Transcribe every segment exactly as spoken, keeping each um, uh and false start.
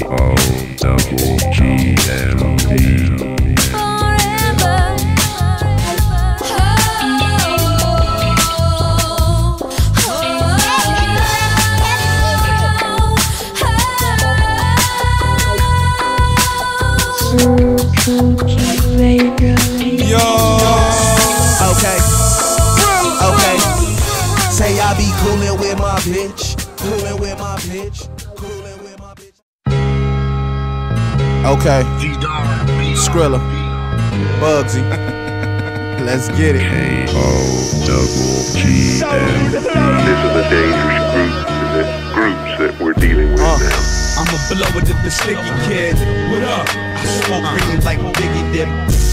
O double G M D. Yo. Okay. Okay. Say I be coolin' with my bitch. Coolin' with my bitch. Coolin' with my bitch. Okay. Skrilla. Bugsy. Let's get it. K O double G M D. This is a dangerous group. The groups that we're dealing with Uh. now. I'm a blow with the sticky kid. What up? I smoke green like Biggie dip.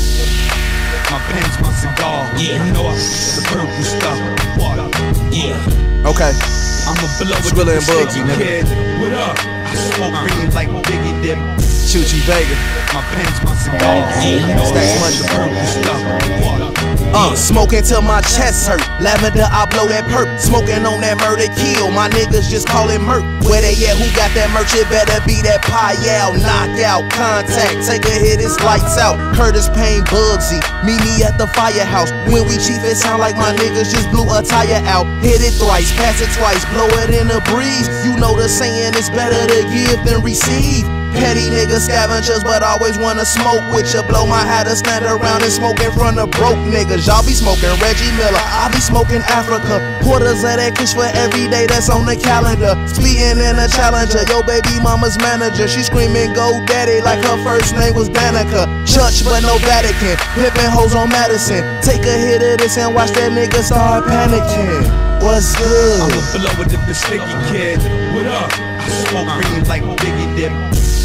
My pen's my cigar. Yeah, you know I the purple stuff. What? Yeah. Okay. I'm a blow with Skrilla the and Bugsy, sticky nigga. kid. What up? I smoke green like Biggie dip. Chuchi Vega. My pen's my cigar. Yeah, you know Stacks I money. the purple stuff. What? Uh, smoking till my chest hurt. Lavender, I blow that perp. Smoking on that murder kill. My niggas just call it murk. Where they at? Who got that merch? It better be that Payal. Knockout, contact. Take a hit, it's lights out. Curtis Payne, Bugsy. Meet me at the firehouse. When we chief, it sound like my niggas just blew a tire out. Hit it thrice, pass it twice, blow it in the breeze. You know the saying, it's better to give than receive. Petty niggas scavengers, but always wanna smoke with ya. Blow my hat to stand around and smoke in front of broke niggas. Y'all be smoking Reggie Miller, I be smoking Africa. Quarters of that kush for every day that's on the calendar. Speeding in a Challenger, yo baby mama's manager. She screaming go daddy like her first name was Danica. Church but no Vatican, pimpin' hoes on Madison. Take a hit of this and watch that nigga start panicking. What's good? I'm a blow with the sticky kid. What up? I smoke green like Biggie dip.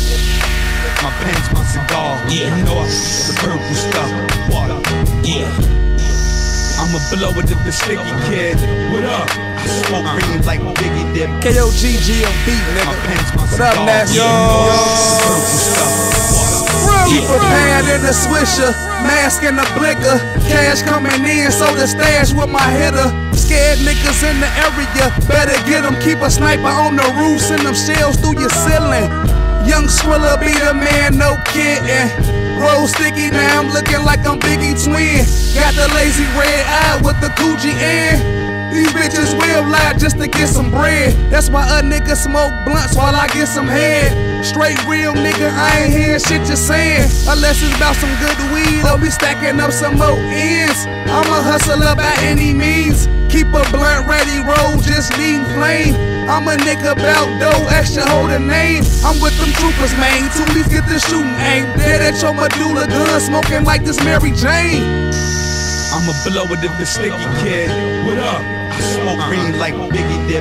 My pen's my cigar. Yeah, you know I the purple stuff. What? Yeah. I'm a blow with the sticky kid. What up? I smoke green like Biggie dip. K O G G M D, My nigga. pen's my What cigar. up, Nash? Yeah, you know I the purple stuff. What? We prepared in the swisher, mask and a blicker. Cash coming in, so the stash with my hitter. Scared niggas in the area, better get them. Keep a sniper on the roof, send them shells through your ceiling. Young Skrilla be the man, no kidding. Roll sticky, now I'm looking like I'm Biggie Twin. Got the lazy red eye with the Coogi in. These bitches will lie just to get some bread. That's why a nigga smoke blunts while I get some head. Straight real nigga, I ain't hearing shit you saying. Unless it's about some good weed, I'll be stacking up some more ends. I'm a hustler by any means. Keep a blunt ready, roll, just needin' flame. I'm a nigga bout dough, extra hold a name. I'm with them troopers, man. Toolies get the shooting aim. Dead at your medulla, gun smoking like this Mary Jane. I'm a blow with the sticky kid. What up? I smoke green like Biggie dip.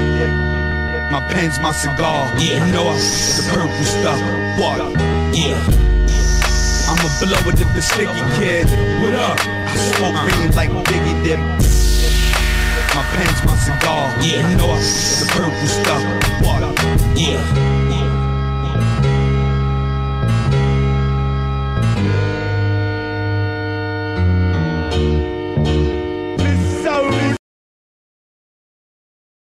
My pen's my cigar. Yeah, you know I the purple stuff. What? Yeah. I'm a blow with the sticky kid. What up? I smoke green like Biggie dip. My pen's my cigar. Yeah, you know I the purple stuff. What? Yeah.